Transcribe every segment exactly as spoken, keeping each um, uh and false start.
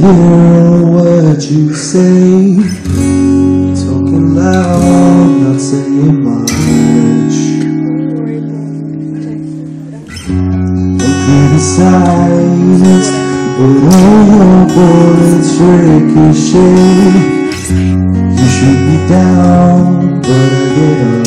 hear what you say. Talking loud, not saying much. Don't criticize, but all your bullets ricochet. You shoot me down, but I get up.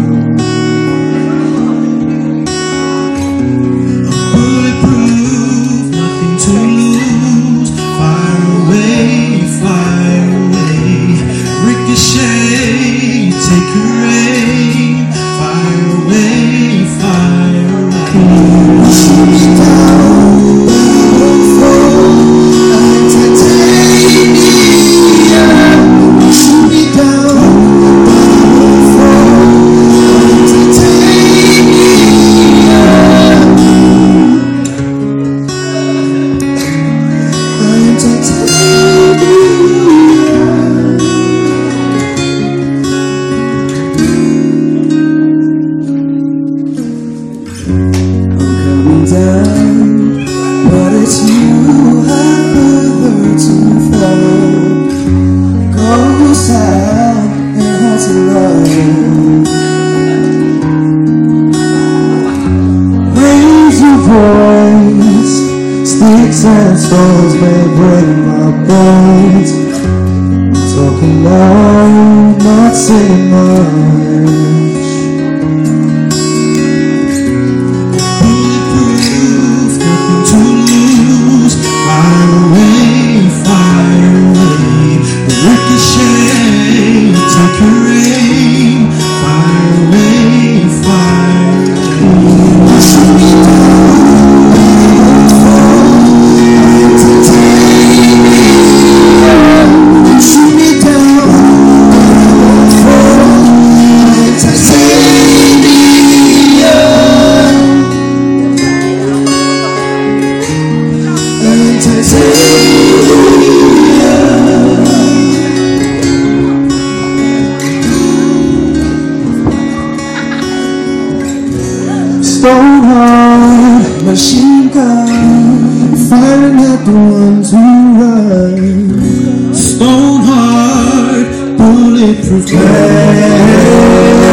Bulletproof, nothing to lose. Fire away, fire away. Ricochet, take your aim. Fire away, fire away. Shoot me down, but I won't fall. I'm titanium. Shoot me down, but I won't fall. I'm titanium. I'm titanium. I'm coming down, but it's you I prefer to follow. Goes out and has to love. Raise your voice. Sticks and stones may break my bones. I'm talking loud, not saying much. Bulletproof, nothing to lose. Fire away, fire away. Ricochet, take your aim. Fire away, fire away. Shoot me down, but I won't fall. I'm titanium. Shoot me down, but I won't fall. I'm titanium. I'm titanium. Stone hard, machine gun, firing at the ones who run. Stone hard, bulletproof glass.